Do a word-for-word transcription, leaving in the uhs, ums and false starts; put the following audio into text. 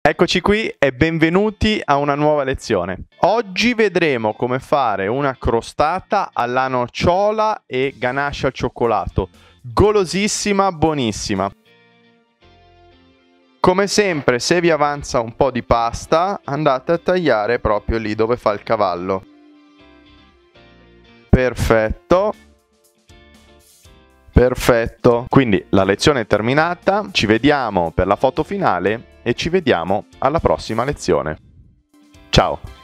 Eccoci qui e benvenuti a una nuova lezione. Oggi vedremo come fare una crostata alla nocciola e ganache al cioccolato. Golosissima, buonissima. Come sempre, se vi avanza un po' di pasta, andate a tagliare proprio lì dove fa il cavallo. Perfetto. Perfetto. Quindi la lezione è terminata, ci vediamo per la foto finale e ci vediamo alla prossima lezione. Ciao!